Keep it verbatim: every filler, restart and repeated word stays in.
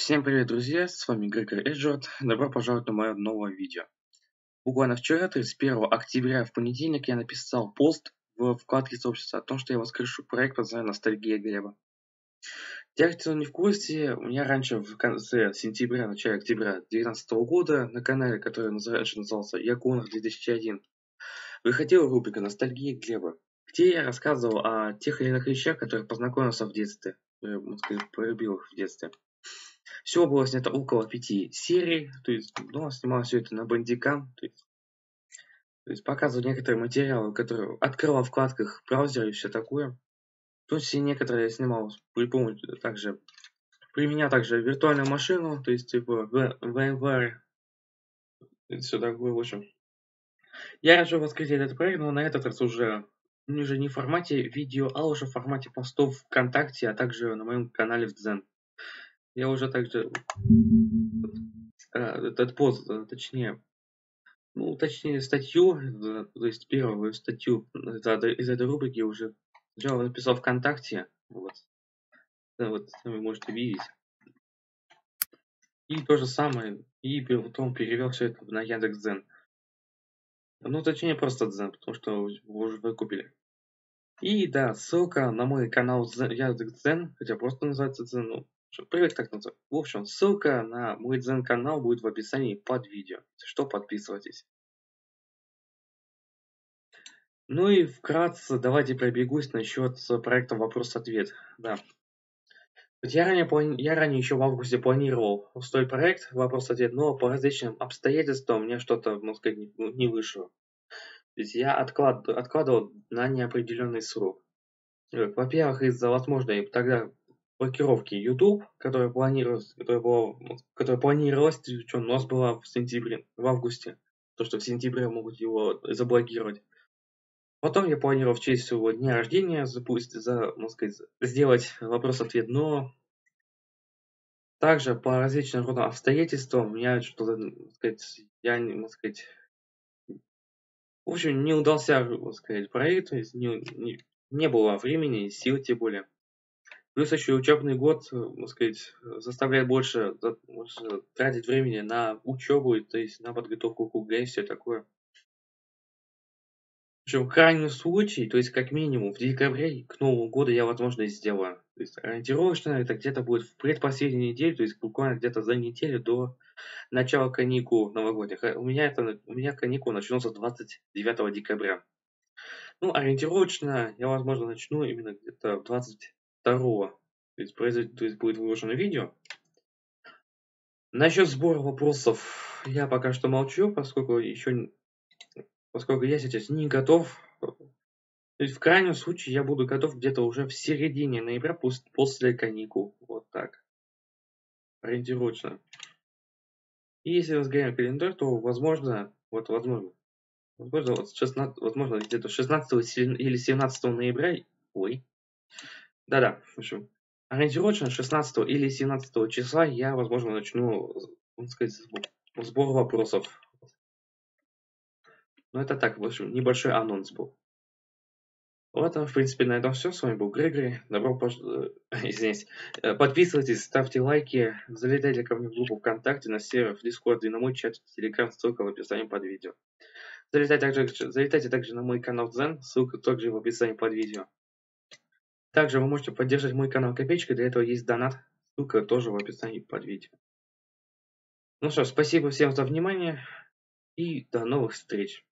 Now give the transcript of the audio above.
Всем привет, друзья! С вами Грегор Эджерт. Добро пожаловать на мое новое видео. Буквально вчера, тридцать первого октября, в понедельник, я написал пост в вкладке сообщества о том, что я воскрешу проект под названием «Ностальгия Глеба». Те, кто не в курсе, у меня раньше в конце сентября, начале октября две тысячи девятнадцатого года на канале, который раньше назывался Ягонок две тысячи один, выходила рубрика «Ностальгия Глеба», где я рассказывал о тех или иных вещах, которые познакомился в детстве, можно сказать, полюбил их в детстве. Всего было снято около пяти серий, то есть, ну, снимал все это на бандикам, то есть, то есть показывал некоторые материалы, которые открывал в вкладках браузера и все такое. То есть и некоторые я снимал при помощи также, применял также виртуальную машину, то есть типа VMware, и все такое, в общем. Я решил воскресить этот проект, но на этот раз уже, уже не в формате видео, а уже в формате постов ВКонтакте, а также на моем канале в Дзен. Я уже также этот пост, точнее, ну, точнее, статью, то есть первую статью из этой рубрики уже сначала написал ВКонтакте, вот, вот вы можете видеть. И то же самое, и потом перевел все это на Яндекс.Дзен. Ну, точнее, просто Дзен, потому что вы уже выкупили. И да, ссылка на мой канал Яндекс.Дзен, хотя просто называется Дзен, ну, привык так называть. В общем, ссылка на мой Дзен канал будет в описании под видео. Если что, подписывайтесь. Ну и вкратце давайте пробегусь насчет проекта «Вопрос-ответ». Да. Я ранее, плани... я ранее еще в августе планировал устроить проект «Вопрос-ответ», но по различным обстоятельствам мне что-то, можно сказать, не, не вышло. То есть я отклад... откладывал на неопределенный срок. Во-первых, из-за возможной тогда блокировки YouTube, которая планировалась, которая, была, которая планировалась, что у нас была в сентябре, в августе. То, что в сентябре могут его заблокировать. Потом я планировал в честь своего дня рождения запустить, за, можно сказать, сделать вопрос-ответ, но также по различным родам обстоятельствам у меня что-то, сказать, я, можно сказать, в общем, не удался, можно сказать, проект, то есть не, не, не было времени, сил тем более. Плюс еще учебный год, можно сказать, заставляет больше, больше тратить времени на учебу, то есть на подготовку к ЕГЭ и все такое. В крайнем случае, то есть как минимум в декабре к Новому году я, возможно, и сделаю. То есть ориентировочно это где-то будет в предпоследней неделе, то есть буквально где-то за неделю до начала каникул новогодних. У меня, это, у меня каникулы начнутся двадцать девятого декабря. Ну, ориентировочно я, возможно, начну именно где-то двадцать второго. То есть, произойдет, то есть будет выложено видео. Насчет сбора вопросов я пока что молчу, поскольку еще, поскольку я сейчас не готов. То есть в крайнем случае я буду готов где-то уже в середине ноября пос после каникул. Вот так. Ориентировочно. И если разгоняем календарь, то возможно, вот возможно, возможно, вот шестнадцатого, возможно, где-то шестнадцатого или семнадцатого ноября, ой, да-да, в общем, ориентировочно шестнадцатого или семнадцатого числа я, возможно, начну, можно сказать, сбор вопросов. Ну это так, в общем, небольшой анонс был. Ладно, в принципе, на этом все. С вами был Грегори. Добро пожаловать. Извиняюсь. Подписывайтесь, ставьте лайки, залетайте ко мне в группу ВКонтакте, на сервер, в Дискорд и на мой чат в Телеграм, ссылка в описании под видео. Залетайте также, залетайте также на мой канал Дзен, ссылка также в описании под видео. Также вы можете поддержать мой канал копеечкой, для этого есть донат, ссылка тоже в описании под видео. Ну что ж, спасибо всем за внимание и до новых встреч.